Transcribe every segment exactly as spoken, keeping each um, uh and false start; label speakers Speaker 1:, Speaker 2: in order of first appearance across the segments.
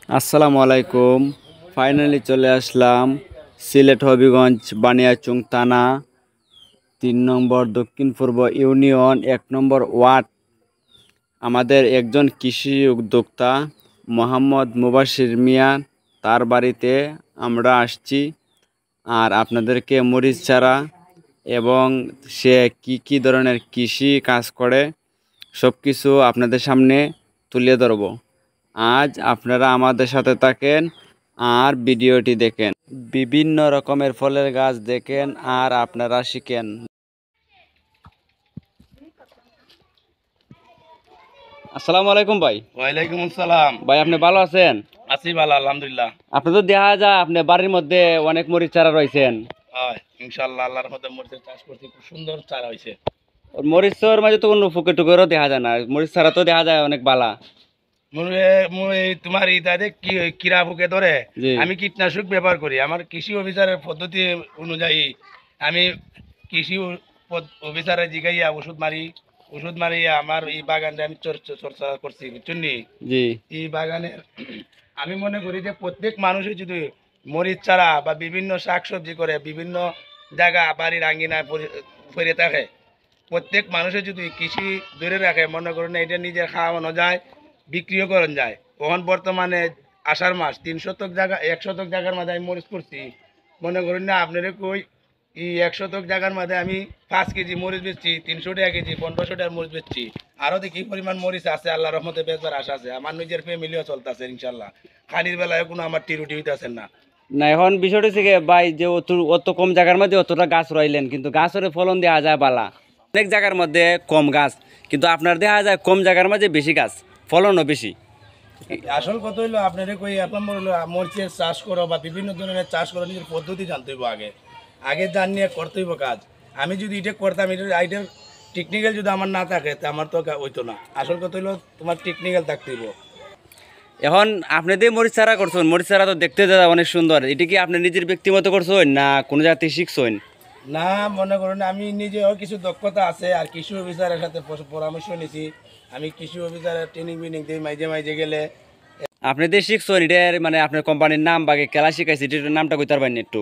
Speaker 1: আসসালামু আলাইকুম। ফাইনালি চলে আসলাম সিলেট হবিগঞ্জ বানিয়াচং থানা তিন নম্বর দক্ষিণ পূর্ব ইউনিয়ন এক নম্বর ওয়ার্ড। আমাদের একজন কৃষি উদ্যোক্তা মোহাম্মদ মুবাশির মিয়া, তার বাড়িতে আমরা আসছি আর আপনাদেরকে মরিচ চারা এবং সে কি কি ধরনের কৃষি কাজ করে সব কিছু আপনাদের সামনে তুলে ধরব। আজ আপনারা আমাদের সাথে থাকেন আর ভিডিওটি দেখেন, বিভিন্ন রকমের ফলের গাছ দেখেন আর আপনারা শিখেন। আসসালামু আলাইকুম ভাই।
Speaker 2: ওয়ালাইকুম আসসালাম।
Speaker 1: ভাই আপনি ভালো আছেন?
Speaker 2: আছি ভালো, আলহামদুলিল্লাহ।
Speaker 1: আপনি তো দেখা যায় আপনি বাড়ির মধ্যে অনেক মরিচ চারা রয়েছেন।
Speaker 2: হয় ইনশাআল্লাহ, আল্লাহর রহমতে মরিচের চাষ করছি, খুব সুন্দর চারা হয়েছে।
Speaker 1: মরিচের মাঝে তো কোনো ফুকে টুকেরও দেখা যায় না, মরিচ চারা তো দেখা যায় অনেক বালা।
Speaker 2: মুরে- মুই তোমার ইদারে কি কিরা পোকে ধরে,
Speaker 1: জি
Speaker 2: আমি কীটনাশক ব্যবহার করি। আমার কৃষি অফিসারের পদ্ধতি অনুযায়ী আমি কৃষি পদ- অফিসারে জিগাইয়া ওষুধ মারি। ওষুধ মারিয়া আমার এই বাগানটা আমি চর্চা চর্চা করছি, বুঝছেন নি?
Speaker 1: জি
Speaker 2: এই বাগানের আমি মনে করি যে প্রত্যেক মানুষই যদি মরিচ চারা বা বিভিন্ন শাকসবজি করে বিভিন্ন জায়গা বাড়ির আঙ্গিনায় ফেরে থাকে, প্রত্যেক মানুষের যদি কৃষি ধরে রাখে, মনে করেন এটা নিজের খাওয়ানো যায়, বিক্রিও করেন যায়। তখন বর্তমানে আষাঢ় মাস তিন শতক জায়গা এক শতক জায়গার মধ্যে আমি মরিচ করছি। মনে করেন না আপনারা কই এই এক শতক জায়গার মধ্যে আমি পাঁচ কেজি মরিচ বেচছি, তিনশো টাকা কেজি, পনেরোশো টাকার মরিচ বেচছি। আরও দেখি পরিমাণ মরিচ আছে, আল্লাহ রহমতে বেচবার আশা আছে। আমার নিজের ফ্যামিলিও চলতেছে ইনশাল্লাহ। খানির বেলায় কোনো আমার টিরুটি হইতেছেন না।
Speaker 1: না, এখন বিষয়টা হচ্ছে গিয়ে ভাই যে অত অত কম জায়গার মধ্যে অতটা গাছ রইলেন, কিন্তু গাছের ফলন দেওয়া যায় বালা। অনেক জায়গার মধ্যে কম গাছ, কিন্তু আপনার দেখা যায় কম জায়গার মাঝে বেশি গাছ, ফলনও বেশি।
Speaker 2: আসল কথা হইলো আপনারা কই এক নম্বর হলো মরিচের চাষ করো বা বিভিন্ন ধরনের চাষ করো, নিজের পদ্ধতি জানতে হইব। আগে আগে জানিয়ে করতে হইব কাজ। আমি যদি এটা করতাম, এটা আইটার টেকনিক্যাল যদি আমার না থাকে তা আমার তো কা- হইতো না। আসল কথা হইলো তোমার টেকনিক্যাল থাকতে হইব।
Speaker 1: এখন আপনি দিয়ে মরিচ চারা করছেন, মরিচ চারা তো দেখতে যা অনেক সুন্দর, এটা কি আপনি নিজের ব্যক্তিগত করছেন না কোনো জায়গা থেকে শিখছেন?
Speaker 2: না, মনে করুন আমি নিজেও কিছু দক্ষতা আছে আর কৃষি অফিসারের সাথে পর- পরামর্শ নিছি। আমি কৃষি অফিসারের ট্রেনিং মিনিং দিই মাঝে মাঝে গেলে।
Speaker 1: আপনি দিয়ে শিখছেন এটার মানে আপনার কোম্পানির নাম বা খেলা শিখাইছে এটার নামটা কইতে পারবেন একটু?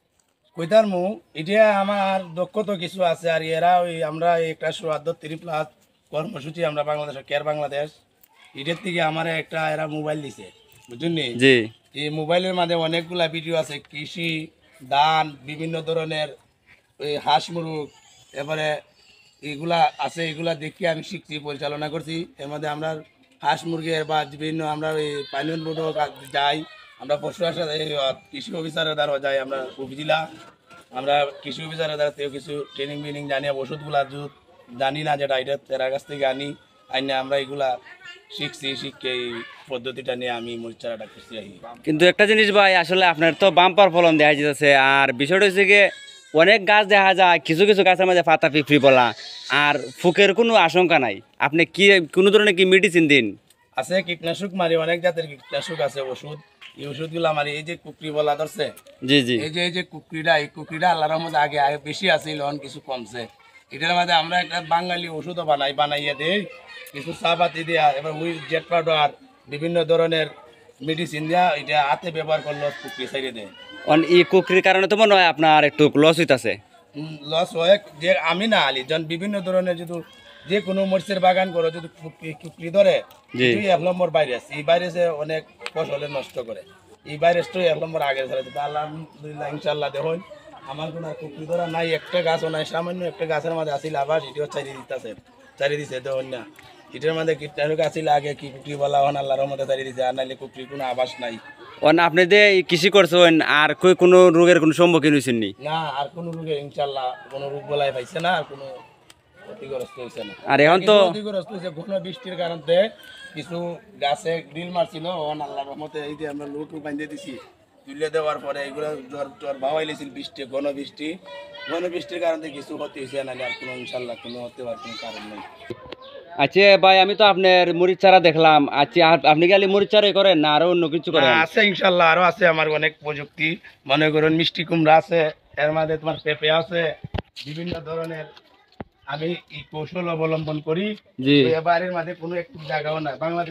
Speaker 2: কইতার মু এটা আমার দক্ষতা কিছু আছে। আর এরা ওই আমরা একটা সুয়াদ্দ থ্রি প্লাস কর্মসূচি আমরা বাংলাদেশ কেয়ার বাংলাদেশ, এটার থেকে আমার একটা এরা মোবাইল দিছে, বুঝলেন নি?
Speaker 1: জি
Speaker 2: এই মোবাইলের মাঝে অনেকগুলা ভিডিও আছে, কৃষি, ধান, বিভিন্ন ধরনের ওই হাঁস মুরগ, এবারে এগুলা আছে। এগুলা দেখে আমি শিখছি, পরিচালনা করছি। এর মধ্যে আমরা হাঁস মুরগির বা বিভিন্ন আমরা ওই পাইলন বোর্ডও যাই, আমরা পশু হাসা কৃষি অফিসারের দ্বারা যাই, আমরা উপজেলা আমরা কৃষি অফিসারের দ্বারা থেকে কিছু ট্রেনিং মিনিং জানি। ওষুধগুলা যদি জানি না যেটা এটা তেরার কাছ থেকে আনি আইনে আমরা এগুলা শিখছি। শিখে এই পদ্ধতিটা নিয়ে আমি মরিচ চারাটা করছি আর কি।
Speaker 1: কিন্তু একটা জিনিস ভাই, আসলে আপনার তো বাম্পার ফলন দেখা যেতেছে, আর বিষয়টা হচ্ছে গিয়ে অনেক গাছ দেখা যায় কিছু কিছু গাছের মাঝে পাতা পিঁপড়ি বলা আর ফুকের কোনো আশঙ্কা নাই। আপনি কি কোনো ধরনের কি মেডিসিন দিন?
Speaker 2: আছে কীটনাশক মারি, অনেক জাতের কীটনাশক আছে, ওষুধ। এই ওষুধগুলো মারি। এই যে কুকরি বলা ধরছে,
Speaker 1: জি জি
Speaker 2: এই যে এই যে কুকরিটা, এই কুকরিটা আল্লাহর রহমতে আগে আগে বেশি আছে, লন কিছু কমছে। এটার মধ্যে আমরা একটা বাঙালি ওষুধও বানাই, বানাইয়া দেই কিছু চাপাতি দিয়া, এবার উই জেট পাউডার বিভিন্ন ধরনের মেডিসিন দিয়া এটা হাতে ব্যবহার করলো, কুকরি সাইডে দেয়।
Speaker 1: অন- এই কুকরির কারণে তো মনে হয় আপনার একটু লস হইতাছে।
Speaker 2: লস হয় যে আমি না আলি যখন বিভিন্ন ধরনের যদি যে কোনো মরিচের বাগান করো, যদি কুকরি কুকরি ধরে,
Speaker 1: জি
Speaker 2: দুই এক নম্বর ভাইরাস। এই ভাইরাসে অনেক ফসলের নষ্ট করে। এই ভাইরাসটাই এক নম্বর আগে ধরে দিতে। আলহামদুলিল্লাহ ইনশাল্লাহ দেখুন আমার কোনো আর কুকরি ধরা নাই, একটা গাছও নাই। সামান্য একটা গাছের মধ্যে আসিল, আবার এটিও চারি দিতেছে, চারি দিছে দেখুন না। এটার মধ্যে কীটনাশক আসিল আগে, কি কুকরি বলা হন আল্লাহর রহমতে চারি দিছে। আর নাইলে কুকরির কোনো আবাস নাই।
Speaker 1: অন আপনি যে এই কৃষি করছেন আর কই কোনো রোগের কোনো সম্মুখীন হয়েছেন নি?
Speaker 2: না, আর কোনো রোগে ইনশাল্লাহ কোনো রোগ বলাই পাইছে না, আর কোনো ক্ষতিগ্রস্ত হয়েছে না।
Speaker 1: আর এখন তো
Speaker 2: কিছু ক্ষতিগ্রস্ত হয়েছে ঘন বৃষ্টির কারণে, কিছু গাছে গ্রিল মারছিল, ও আল্লাহর রহমতে এই যে আমরা লোক বাঁধিয়ে দিছি, তুলে দেওয়ার পরে এগুলো জ্বর জ্বর ভাবাই লেছিল। বৃষ্টি, ঘন বৃষ্টি, ঘন বৃষ্টির কারণে কিছু ক্ষতি হয়েছে, নাহলে আর কোনো ইনশাল্লাহ কোনো হতে পারার কোনো কারণ নেই।
Speaker 1: আচ্ছা ভাই, আমি তো আপনার মরিচ চারা দেখলাম। আচ্ছা আপ- আপনি কি খালি মরিচ চারাই করেন না আরো অন্য কিছু
Speaker 2: না,
Speaker 1: করেন?
Speaker 2: আছে ইনশাল্লাহ, আরো আছে আমার অনেক প্রযুক্তি। মনে করুন মিষ্টি কুমড়া আছে, এর মধ্যে তোমার পেঁপে আছে, বিভিন্ন ধরনের আমি এই কৌশল অবলম্বন করি।
Speaker 1: জি
Speaker 2: তো এ বাড়ির মাঝে কোনো একটু জায়গাও নাই। বাংলাদেশ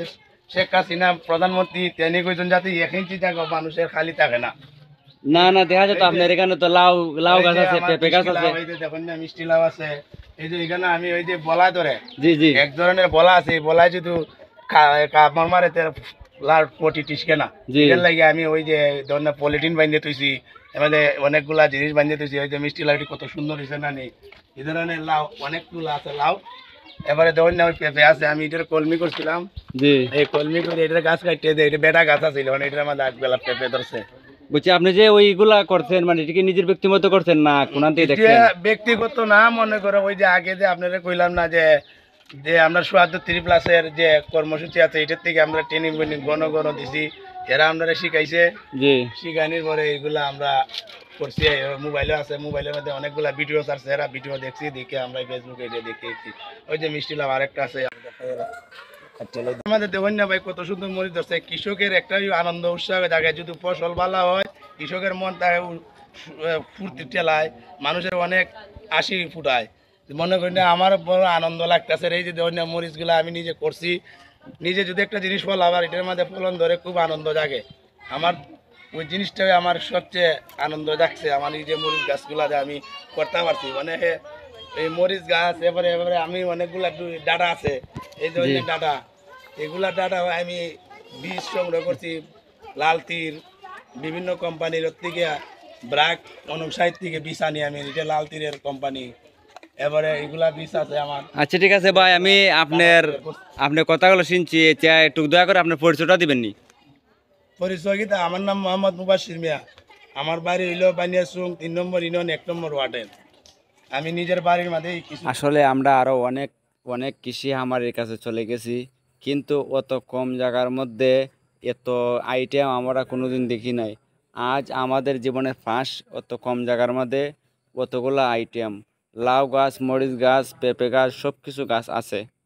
Speaker 2: শেখ হাসিনা প্রধানমন্ত্রী তিনি কইছেন যাতে এক ইঞ্চি জায়গা মানুষের খালি থাকে না।
Speaker 1: না না দেখা যায় তো আপনার এখানে তো লাউ লাউ গাছ আছে, পেঁপে গাছ আছে।
Speaker 2: এই যে দেখুন না মিষ্টি লাউ আছে, এই যে এখানে আমি ওই যে বলা ধরে
Speaker 1: জি জি
Speaker 2: এক ধরনের বলা আছে, এই বলায় যদি কামড় মারে লাল পটি টিসকে না,
Speaker 1: জি।
Speaker 2: এর লাগে আমি ওই যে ধরনের পলিথিন বাঁধে তুইছি, এবারে অনেকগুলা জিনিস বাঁধে তুইছি। ওই যে মিষ্টি লাউটি কত সুন্দর হয়েছে না নেই, এই ধরনের লাউ অনেকগুলো আছে লাউ। এবারে দেখুন না ওই পেঁপে আছে, আমি এটার কলমি করছিলাম,
Speaker 1: জি
Speaker 2: এই কলমি করে এটার গাছ কাটতে দেয়, এটা বেটা গাছ আছে, মানে এটার মধ্যে এক বেলা পেঁপে ধরছে।
Speaker 1: বুঝছি। আপনি যে ওইগুলা করছেন মানে এটাকে নিজের ব্যক্তিগত করছেন না কোনান থেকে দেখছেন?
Speaker 2: এটা ব্যক্তিগত না, মনে করো ওই যে আগে যে আপনারা কইলাম না যে যে আমরা চুয়াত্তর থ্রি প্লাসের যে কর্মসূচি আছে এটার থেকে আমরা ট্রেনিং বেনিং ঘন ঘন দিছি, এরা আমরা শিখাইছে।
Speaker 1: জি
Speaker 2: শিখানির পরে এইগুলা আমরা করছি, মোবাইলও আছে, মোবাইলের মধ্যে অনেকগুলা ভিডিও আছে, এরা ভিডিও দেখছি, দেখে আমরা ফেসবুকে এটা দেখেছি। ওই যে মিষ্টি লাভ আরেকটা আছে আমাদের দেখুন না ভাই কত সুন্দর মরিচ ধরছে। কৃষকের একটা আনন্দ উৎসাহ জায়গায় যদি ফসল ভালো হয়, কৃষকের মন তাকে ফুর্তি ঠেলায়, মানুষের অনেক হাসি ফুটায়। মনে করি না আমার বড় আনন্দ লাগতেছে। এই যে দেখুন না মরিচগুলো আমি নিজে করছি, নিজে যদি একটা জিনিস ফল আবার এটার মধ্যে ফলন ধরে খুব আনন্দ জাগে আমার। ওই জিনিসটাই আমার সবচেয়ে আনন্দ জাগছে, আমার এই যে মরিচ গাছগুলা যে আমি করতে পারছি, মানে এই মরিচ গাছ। এবারে এবারে আমি অনেকগুলা ডাটা আছে, এই যে
Speaker 1: জি।
Speaker 2: ডাটা, এগুলা ডাটা আমি বীজ সংগ্রহ করছি, লাল তীর বিভিন্ন কোম্পানির থেকে, ব্রাক অনুসাইড থেকে বীজ আনি আমি, এটা লাল তীরের কোম্পানি। এবারে এগুলা বীজ আছে আমার।
Speaker 1: আচ্ছা ঠিক আছে ভাই, আমি আপনার আপনার কথাগুলো শুনছি, চাই একটু দয়া করে আপনার পরিচয়টা দিবেন নি?
Speaker 2: পরিচয় কি, আমার নাম মোহাম্মদ মুবাশির মিয়া, আমার বাড়ি হইল বানিয়াচুং তিন নম্বর ইউনিয়ন এক নম্বর ওয়ার্ডের। আমি নিজের বাড়ির মাঝে কিছু
Speaker 1: আসলে আমরা আরো অনেক অনেক কৃষি খামারের কাছে চলে গেছি, কিন্তু অত কম জায়গার মধ্যে এত আইটেম আমরা কোনোদিন দেখি নাই। আজ আমাদের জীবনের ফার্স্ট অত কম জায়গার মধ্যে অতগুলো আইটেম, লাউ গাছ, মরিচ গাছ, পেঁপে গাছ, সব কিছু গাছ আছে।